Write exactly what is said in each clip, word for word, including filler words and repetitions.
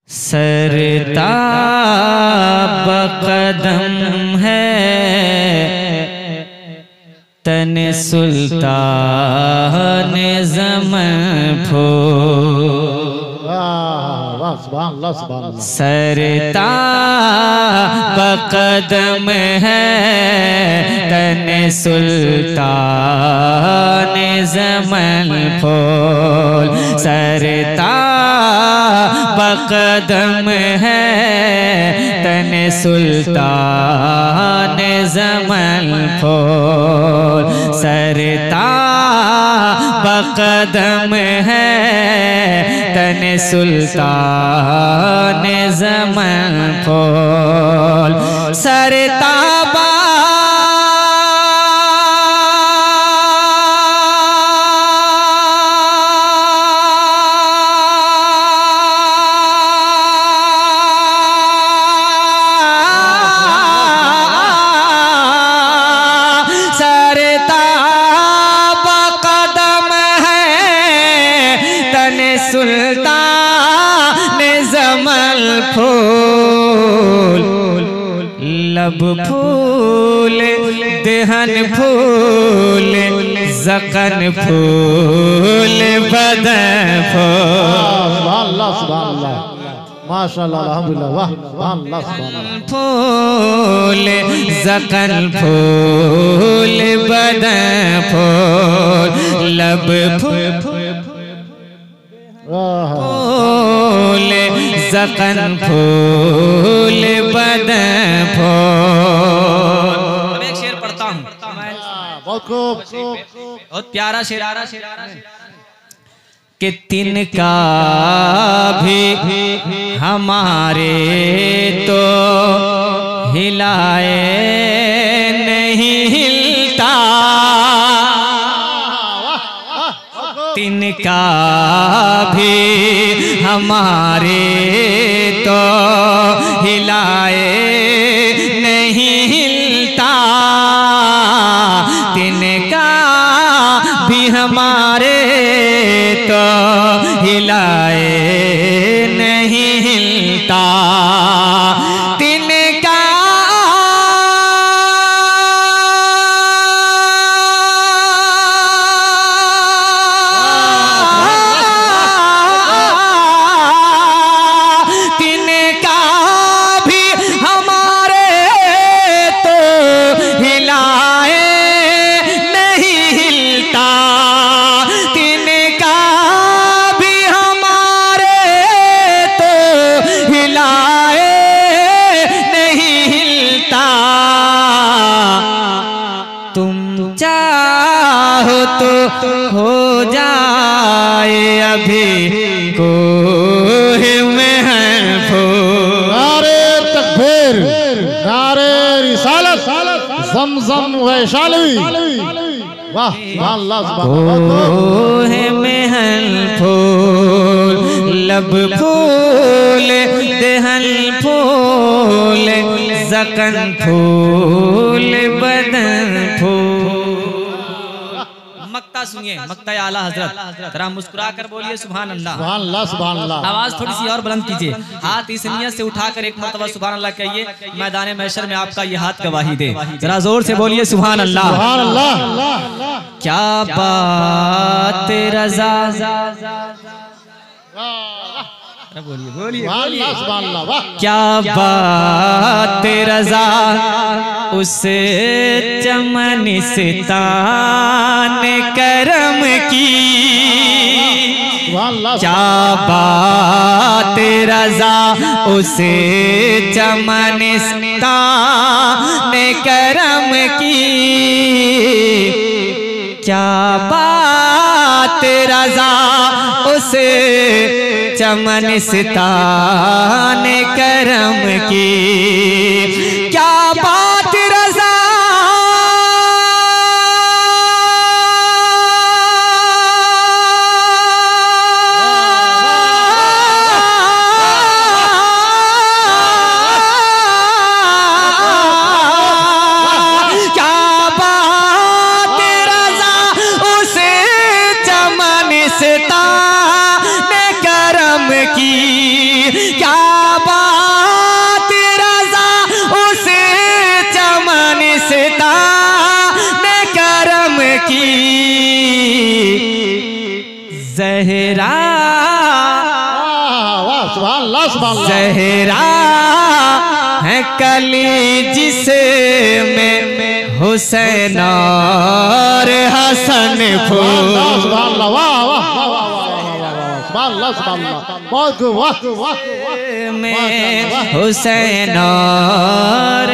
सरताब कदम है तन सुल्तान ज़मन फो। सरताब कदम है तन सुल्तान ज़मन फूल। सरताब कदम है तन सुल्तान ज़मन फूल। सरताब कदम है तन सुल्तान ज़मन फूल। सरताबा सुल्तान ज़मन फूल। लब फूल देहन फूल ज़क़न फूल बदन फूल। माशाअल्लाह अल्हम्दुलिल्लाह वाह अल्लाह फूल ज़क़न फूल बदन फूल। लब फूल फूल ज़क़न फूल बदन फूल। अब एक शेर पढ़ता हूँ, बहुत खूब, बहुत प्यारा शेर कि तिनका भी हमारे तो हिलाए नहीं हिलता। तिनका भी हमारे तो हिलाए नहीं हिलता। तिनका भी हमारे तो हिलाए नहीं हिलता। तिनका चाहो तो हो जाए अभी कोह में फूल। नारे तकबीर नारे रिसालत ज़मज़म वैशाली वाह अल्लाह कोह में फूल। लब फूल देहन फूल ज़क़न फूल बदन फूल। मक्ता सुनिए, मक्ता आला हजरत, जरा मुस्कुरा कर बोलिए सुभान अल्लाह। सुभान अल्लाह सुभान अल्लाह। आवाज थोड़ी सी और बुलंद कीजिए, हाथ इस नियत से उठाकर एक मर्तबा सुभान अल्लाह कहिए, मैदान महशर में आपका ये हाथ गवाही दे। जरा जोर से बोलिए सुभान अल्लाह। सुभान अल्लाह। क्या बात रज़ा, बोलिए बोलिए क्या बात रज़ा उस चमनिस्तान करम की। क्या बात रज़ा उस चमनिस्तान करम की। क्या बात रज़ा उस चमनिस्तान करम की। क्या बात रज़ा क्या बात रज़ा उस चमनिस्तान की। क्या जहरा वाह सुभान अल्लाह सुभान अल्लाह। जहरा है कली जिसमें हुसैन और हसन फूल। सुभान अल्लाह वाह वाह सुभान अल्लाह सुभान अल्लाह। बहुत वाह वाह में हुसैन और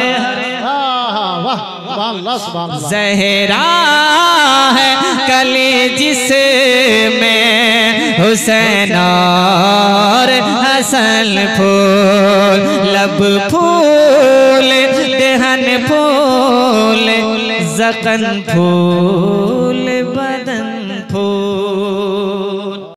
ज़हरा है कली जिसमें हुसैन और हसन फूल। लब फूल देहन फूल ज़कन फूल।